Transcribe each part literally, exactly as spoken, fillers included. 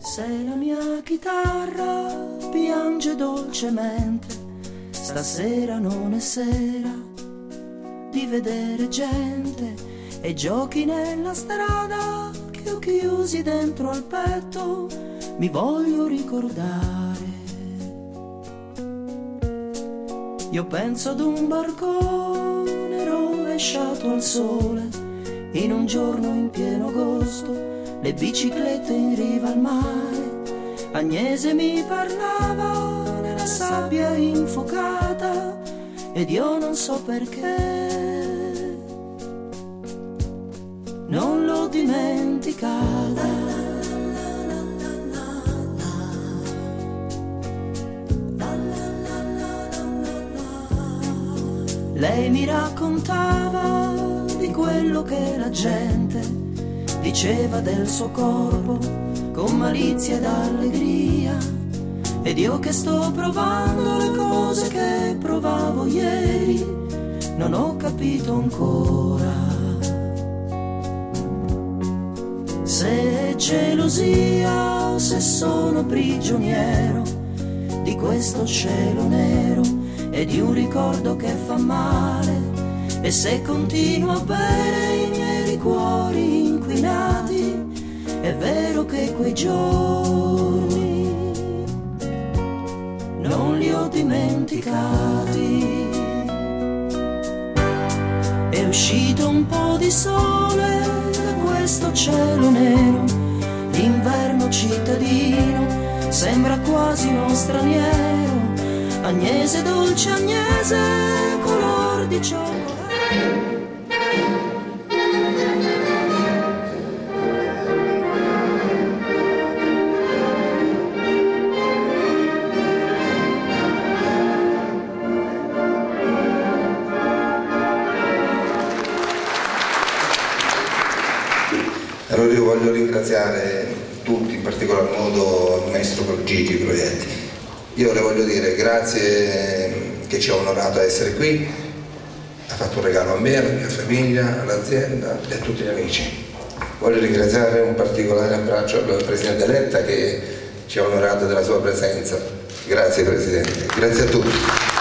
Se la mia chitarra piange dolcemente, stasera non è sera di vedere gente e giochi nella strada che ho chiusi dentro al petto, mi voglio ricordare. Io penso ad un barcone rovesciato al sole, in un giorno in pieno agosto, le biciclette in riva al mare. Agnese mi parlava nella sabbia infuocata ed io non so perché non l'ho dimenticata. Lei mi raccontava di quello che la gente diceva del suo corpo con malizia ed allegria, ed io che sto provando le cose che provavo ieri non ho capito ancora se è gelosia o se sono prigioniero di questo cielo nero e di un ricordo che fa male, e se continuo a bere i miei cuori inquinati, è vero che quei giorni non li ho dimenticati. È uscito un po' di sole da questo cielo nero, l'inverno cittadino sembra quasi uno straniero. Agnese, dolce Agnese, color di cioccolato. Allora io voglio ringraziare tutti, in particolar modo il maestro Gigi Proietti. Io le voglio dire grazie che ci ha onorato a essere qui, ha fatto un regalo a me, alla mia famiglia, all'azienda e a tutti gli amici. Voglio ringraziare un particolare abbraccio al Presidente Letta che ci ha onorato della sua presenza. Grazie Presidente, grazie a tutti.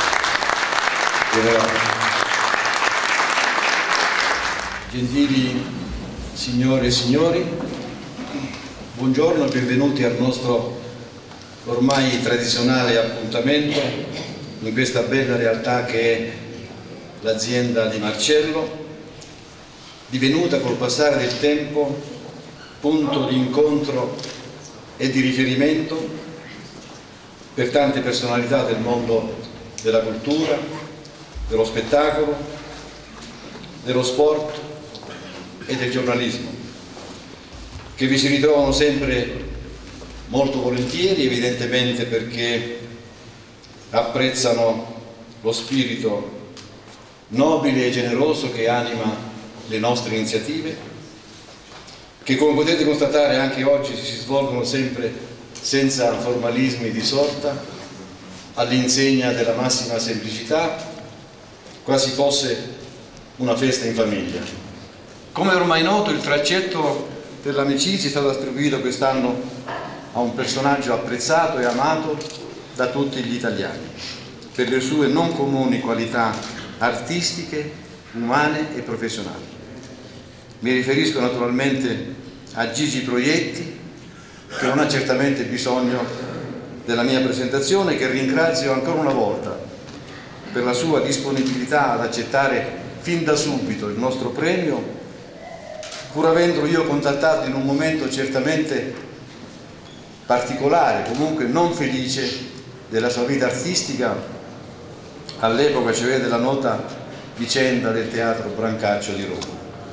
Gentili signore e signori, buongiorno e benvenuti al nostro ormai tradizionale appuntamento in questa bella realtà che è l'azienda di Marcello, divenuta col passare del tempo punto di incontro e di riferimento per tante personalità del mondo della cultura, dello spettacolo, dello sport e del giornalismo, che vi si ritrovano sempre molto volentieri, evidentemente perché apprezzano lo spirito nobile e generoso che anima le nostre iniziative, che come potete constatare anche oggi si svolgono sempre senza formalismi di sorta, all'insegna della massima semplicità, quasi fosse una festa in famiglia. Come ormai noto, il traghetto per l'amicizia è stato attribuito quest'anno a un personaggio apprezzato e amato da tutti gli italiani per le sue non comuni qualità artistiche, umane e professionali. Mi riferisco naturalmente a Gigi Proietti, che non ha certamente bisogno della mia presentazione, che ringrazio ancora una volta per la sua disponibilità ad accettare fin da subito il nostro premio, pur avendolo io contattato in un momento certamente particolare, comunque non felice della sua vita artistica, all'epoca, cioè della nota vicenda del Teatro Brancaccio di Roma.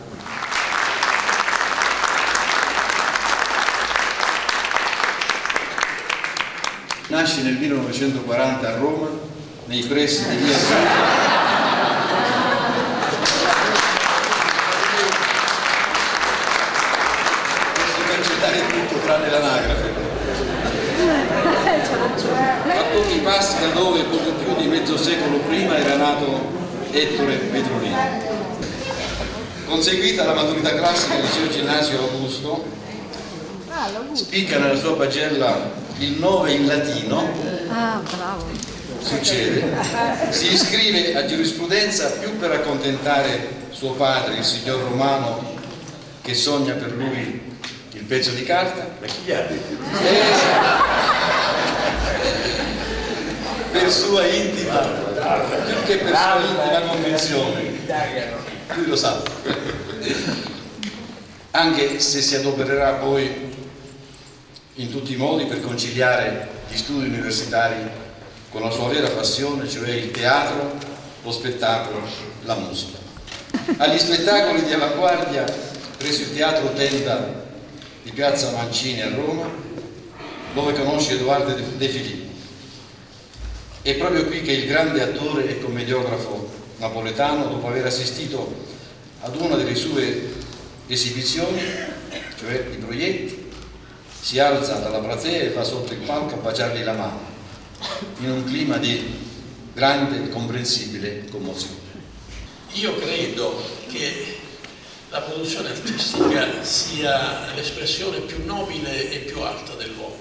Nasce nel millenovecentoquaranta a Roma, nei pressi di via posso cancellare tutto tranne l'anagrafe. A pochi passi da dove poco più di mezzo secolo prima era nato Ettore Petrolini. Conseguita la maturità classica al liceo Ginnasio Augusto, spicca nella sua pagella il nove in latino. Ah, bravo. Succede, si iscrive a giurisprudenza più per accontentare suo padre, il signor Romano, che sogna per lui il pezzo di carta. Ma chi gli ha detto? Per sua intima, più che per sua intima convinzione, lui lo sa, anche se si adopererà poi in tutti i modi per conciliare gli studi universitari con la sua vera passione, cioè il teatro, lo spettacolo, la musica. Agli spettacoli di avanguardia presso il Teatro Tenda di Piazza Mancini a Roma, dove conosce Edoardo De Filippi. È proprio qui che il grande attore e commediografo napoletano, dopo aver assistito ad una delle sue esibizioni, cioè i Proietti, si alza dalla platea e va sotto il palco a baciargli la mano, in un clima di grande e comprensibile commozione. Io credo che la produzione artistica sia l'espressione più nobile e più alta dell'uomo,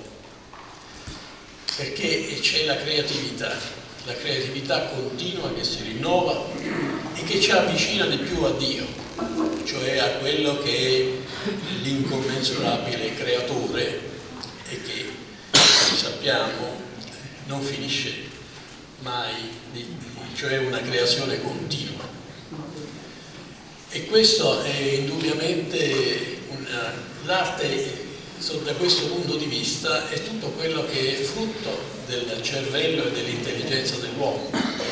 perché c'è la creatività, la creatività continua che si rinnova e che ci avvicina di più a Dio, cioè a quello che è l'incommensurabile creatore e che, come sappiamo, non finisce mai, cioè una creazione continua. E questo è indubbiamente l'arte, da questo punto di vista, è tutto quello che è frutto del cervello e dell'intelligenza dell'uomo.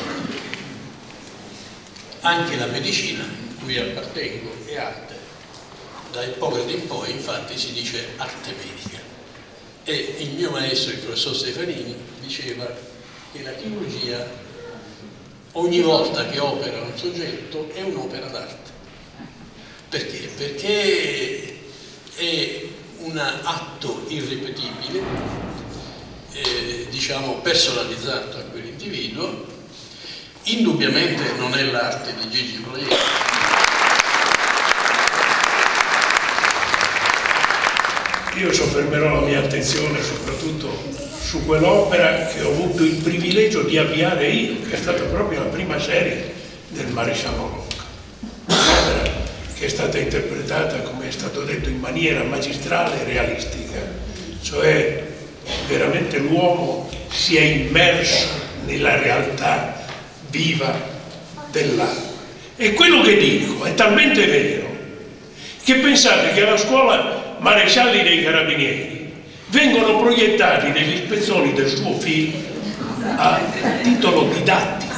Anche la medicina, cui appartengo, è arte. Da Ippocrate in poi, infatti, si dice arte medica. E il mio maestro, il professor Stefanini, diceva che la chirurgia, ogni volta che opera un soggetto, è un'opera d'arte. Perché? Perché è un atto irripetibile, eh, diciamo personalizzato a quell'individuo. Indubbiamente non è l'arte di Gigi Proietti. Io soffermerò la mia attenzione soprattutto su quell'opera che ho avuto il privilegio di avviare io, che è stata proprio la prima serie del Maresciallo Rocca. Un'opera che è stata interpretata, come è stato detto, in maniera magistrale e realistica, cioè veramente l'uomo si è immerso nella realtà viva dell'arte. E quello che dico è talmente vero che pensate che alla scuola Marescialli dei Carabinieri vengono proiettati degli spezzoni del suo film a titolo didattico.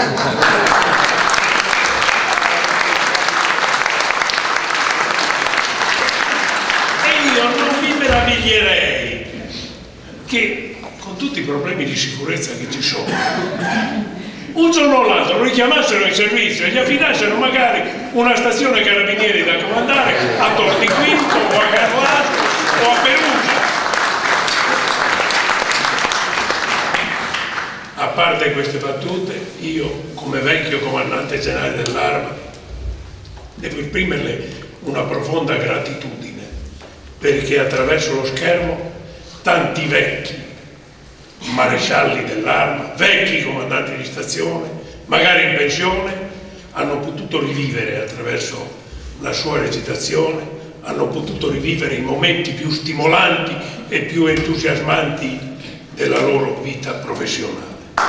E io non mi meraviglierei che, con tutti i problemi di sicurezza che ci sono, un giorno o l'altro lo richiamassero in servizio e gli affidassero magari una stazione carabinieri da comandare a Tortiquinto o a Carlato o a Perugia. A parte queste battute, io come vecchio comandante generale dell'Arma devo esprimerle una profonda gratitudine, perché attraverso lo schermo tanti vecchi marescialli dell'Arma, vecchi comandanti di stazione, magari in pensione, hanno potuto rivivere attraverso la sua recitazione, hanno potuto rivivere i momenti più stimolanti e più entusiasmanti della loro vita professionale.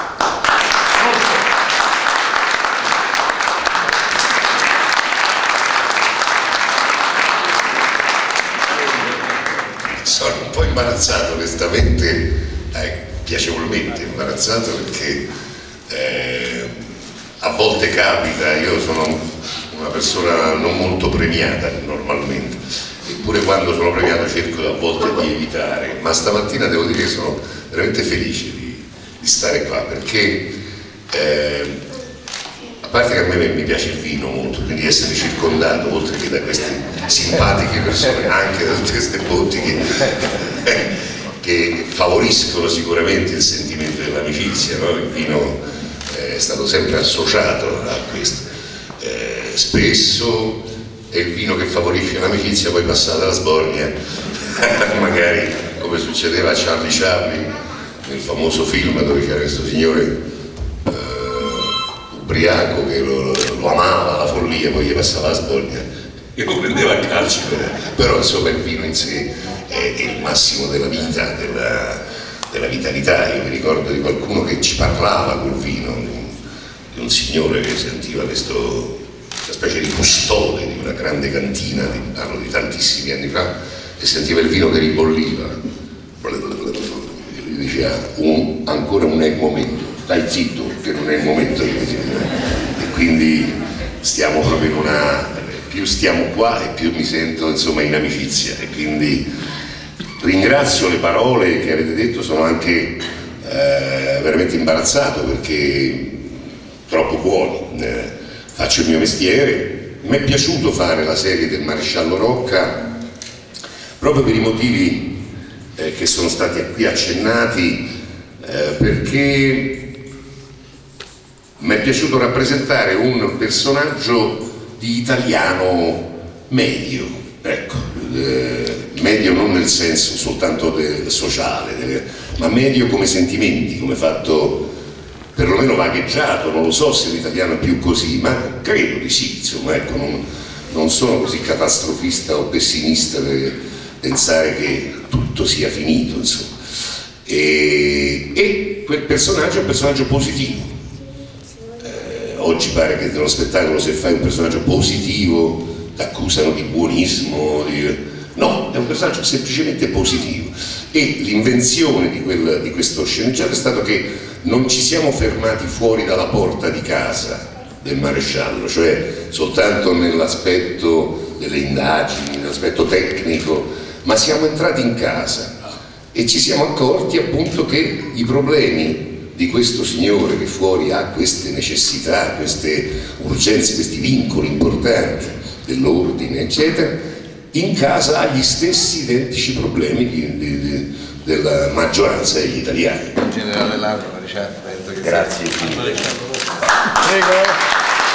Sono un po' imbarazzato, onestamente, eh, piacevolmente imbarazzato, perché eh, a volte capita, io sono una persona non molto premiata normalmente, eppure quando sono premiato cerco a volte di evitare, ma stamattina devo dire che sono veramente felice di, di stare qua, perché eh, a parte che a me mi piace il vino molto, quindi essere circondato, oltre che da queste simpatiche persone, anche da tutte queste botti che che favoriscono sicuramente il sentimento dell'amicizia, no? Il vino è stato sempre associato a questo. Eh, spesso è il vino che favorisce l'amicizia, poi passata la sbornia magari come succedeva a Charlie Chaplin nel famoso film dove c'era questo signore eh, ubriaco che lo, lo amava alla follia, poi gli passava la spoglia e lo prendeva a calci, però insomma il vino in sé è, è il massimo della vita, della, della vitalità. Io mi ricordo di qualcuno che ci parlava col vino, di un signore che sentiva questo, questa specie di custode di una grande cantina, di, parlo di tantissimi anni fa, e sentiva il vino che ribolliva e gli diceva un, ancora non è il momento, stai zitto perché non è il momento. E quindi stiamo proprio in una, più stiamo qua e più mi sento insomma in amicizia, e quindi ringrazio le parole che avete detto, sono anche eh, veramente imbarazzato perché troppo buoni, eh, faccio il mio mestiere. Mi è piaciuto fare la serie del Maresciallo Rocca proprio per i motivi eh, che sono stati qui accennati, eh, perché mi è piaciuto rappresentare un personaggio di italiano medio, ecco, eh, medio non nel senso soltanto de, sociale, de, ma medio come sentimenti, come fatto perlomeno vagheggiato. Non lo so se l'italiano è più così, ma credo di sì, insomma, ecco, non, non sono così catastrofista o pessimista per pensare che tutto sia finito, insomma. E, e quel personaggio è un personaggio positivo. Eh, oggi pare che nello spettacolo, se fai un personaggio positivo ti accusano di buonismo, di... no, è un personaggio semplicemente positivo. E l'invenzione di, quel, di questo sceneggiato è stato che non ci siamo fermati fuori dalla porta di casa del maresciallo, cioè soltanto nell'aspetto delle indagini, nell'aspetto tecnico, ma siamo entrati in casa e ci siamo accorti appunto che i problemi di questo signore che fuori ha queste necessità, queste urgenze, questi vincoli importanti dell'ordine, eccetera, in casa ha gli stessi identici problemi di, di, di, della maggioranza degli italiani. Generale Lauro, Maresciallo, penso che grazie. Prego.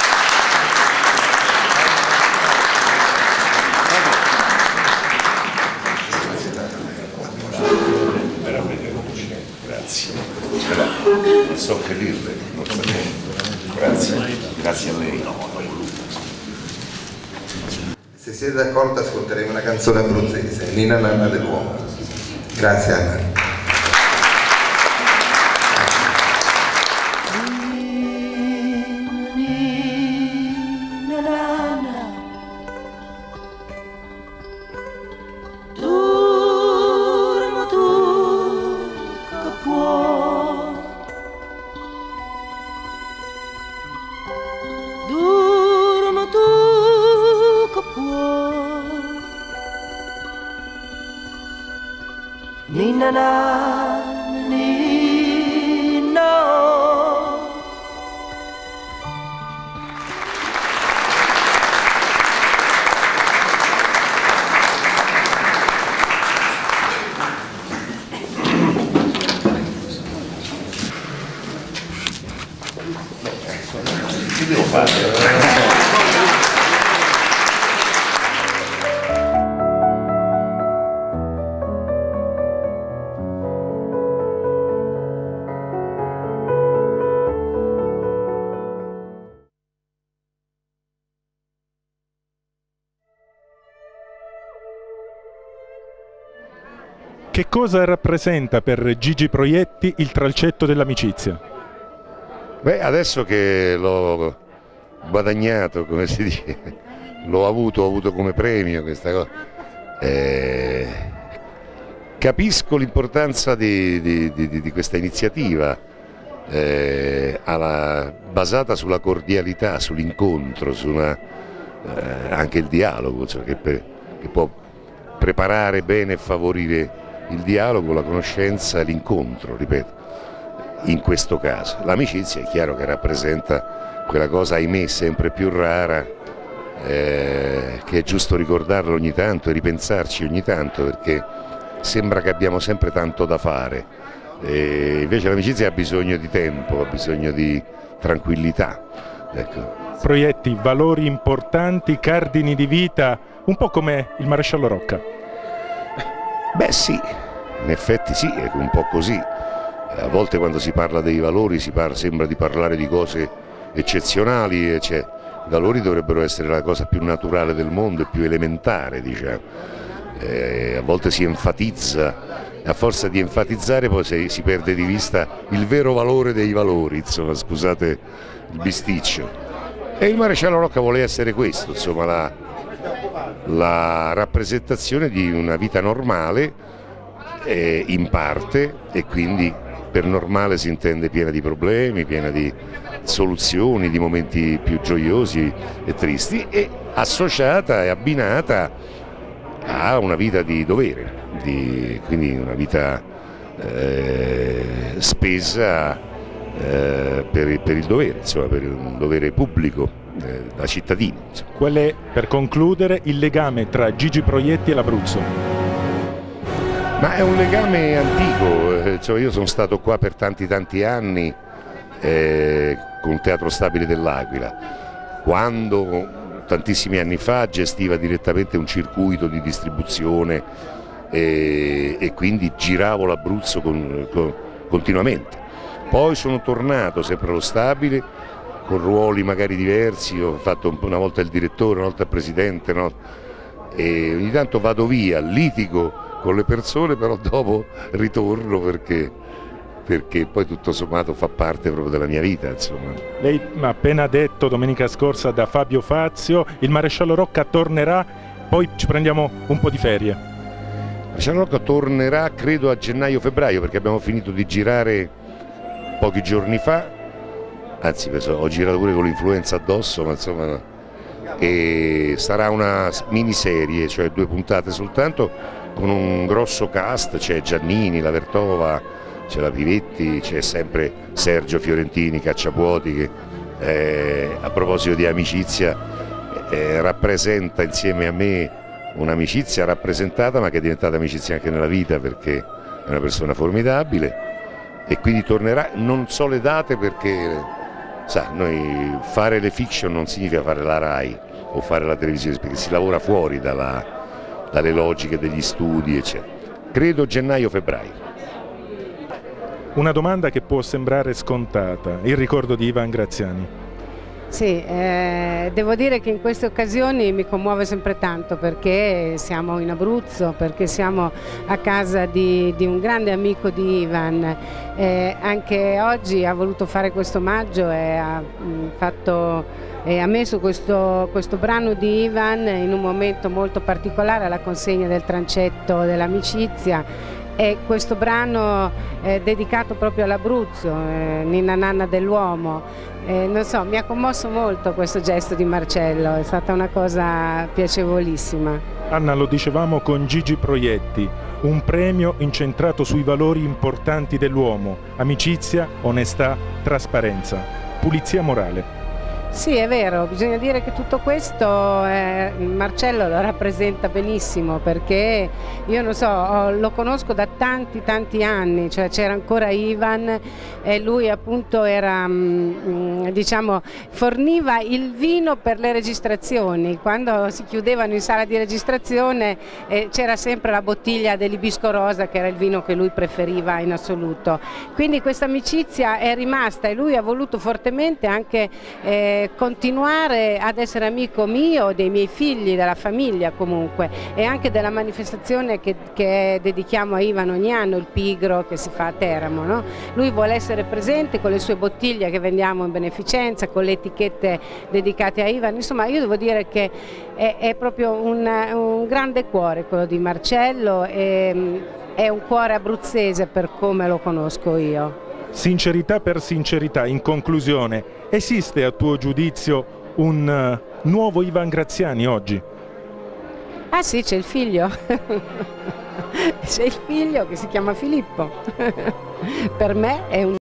Non so che dirle, non so che... grazie, grazie a lei. Se siete d'accordo ascolteremo una canzone abruzzese, Nina Nanna dell'uomo. Grazie Anna. Ninna na, ninno. Che devo fare? Che cosa rappresenta per Gigi Proietti il tralcetto dell'amicizia? Beh, adesso che l'ho guadagnato, come si dice, l'ho avuto, ho avuto come premio questa cosa, eh, capisco l'importanza di, di, di, di questa iniziativa, eh, alla, basata sulla cordialità, sull'incontro, su una, eh, anche il dialogo, cioè che, per, che può preparare bene e favorire il dialogo, la conoscenza, l'incontro, ripeto, in questo caso. L'amicizia è chiaro che rappresenta quella cosa, ahimè, sempre più rara, eh, che è giusto ricordarlo ogni tanto e ripensarci ogni tanto, perché sembra che abbiamo sempre tanto da fare, e invece l'amicizia ha bisogno di tempo, ha bisogno di tranquillità. Ecco. Proietti, valori importanti, cardini di vita, un po' come il Maresciallo Rocca. Beh sì, in effetti sì, è un po' così. A volte quando si parla dei valori si parla, sembra di parlare di cose eccezionali, e cioè, i valori dovrebbero essere la cosa più naturale del mondo e più elementare, diciamo. Eh, a volte si enfatizza, a forza di enfatizzare poi si, si perde di vista il vero valore dei valori, insomma, scusate il bisticcio. E il maresciallo Rocca vuole essere questo, insomma, la, la rappresentazione di una vita normale, eh, in parte, e quindi per normale si intende piena di problemi, piena di soluzioni, di momenti più gioiosi e tristi, e associata e abbinata a una vita di dovere, di, quindi una vita eh, spesa eh, per, per il dovere, insomma, per un dovere pubblico eh, da cittadini. Insomma. Qual è, per concludere, il legame tra Gigi Proietti e l'Abruzzo? Ma è un legame antico, eh, cioè io sono stato qua per tanti tanti anni eh, con il Teatro Stabile dell'Aquila, quando tantissimi anni fa gestiva direttamente un circuito di distribuzione e, e quindi giravo l'Abruzzo con, con, continuamente. Poi sono tornato sempre allo Stabile con ruoli magari diversi, ho fatto una volta il direttore, una volta il presidente, no? E ogni tanto vado via, litigo con le persone, però dopo ritorno perché, perché poi tutto sommato fa parte proprio della mia vita, insomma. Lei ha appena detto domenica scorsa da Fabio Fazio, il maresciallo Rocca tornerà, poi ci prendiamo un po' di ferie. Il maresciallo Rocca tornerà credo a gennaio-febbraio, perché abbiamo finito di girare pochi giorni fa, anzi ho girato pure con l'influenza addosso, ma insomma, e sarà una miniserie, cioè due puntate soltanto, con un grosso cast, c'è Giannini, la Vertova, c'è la Pivetti, c'è sempre Sergio Fiorentini, Cacciapuoti, che eh, a proposito di amicizia eh, rappresenta insieme a me un'amicizia rappresentata, ma che è diventata amicizia anche nella vita, perché è una persona formidabile, e quindi tornerà. Non so le date perché, sa, noi fare le fiction non significa fare la Rai o fare la televisione, perché si lavora fuori dalla, dalle logiche degli studi, eccetera. Credo gennaio-febbraio. Una domanda che può sembrare scontata, il ricordo di Ivan Graziani. Sì, eh, devo dire che in queste occasioni mi commuove sempre tanto, perché siamo in Abruzzo, perché siamo a casa di, di un grande amico di Ivan. Eh, anche oggi ha voluto fare questo omaggio e ha, mh, fatto, e ha messo questo, questo brano di Ivan in un momento molto particolare, alla consegna del trancetto dell'amicizia. E questo brano è dedicato proprio all'Abruzzo, eh, Ninna Nanna dell'uomo. Eh, non so, mi ha commosso molto questo gesto di Marcello, è stata una cosa piacevolissima. Anna, lo dicevamo con Gigi Proietti, un premio incentrato sui valori importanti dell'uomo: amicizia, onestà, trasparenza, pulizia morale. Sì, è vero, bisogna dire che tutto questo eh, Marcello lo rappresenta benissimo, perché io non so, ho, lo conosco da tanti tanti anni, cioè c'era ancora Ivan e lui appunto era, mh, diciamo, forniva il vino per le registrazioni. Quando si chiudevano in sala di registrazione eh, c'era sempre la bottiglia dell'Ibisco Rosa, che era il vino che lui preferiva in assoluto. Quindi questa amicizia è rimasta e lui ha voluto fortemente anche eh, continuare ad essere amico mio, dei miei figli, della famiglia comunque, e anche della manifestazione che, che dedichiamo a Ivan ogni anno, il Pigro, che si fa a Teramo, no? Lui vuole essere presente con le sue bottiglie che vendiamo in beneficenza, con le etichette dedicate a Ivan. Insomma, io devo dire che è, è proprio un, un grande cuore quello di Marcello, e è un cuore abruzzese per come lo conosco io. Sincerità per sincerità, in conclusione, esiste a tuo giudizio un uh, nuovo Ivan Graziani oggi? Ah sì, c'è il figlio, c'è il figlio che si chiama Filippo, per me è un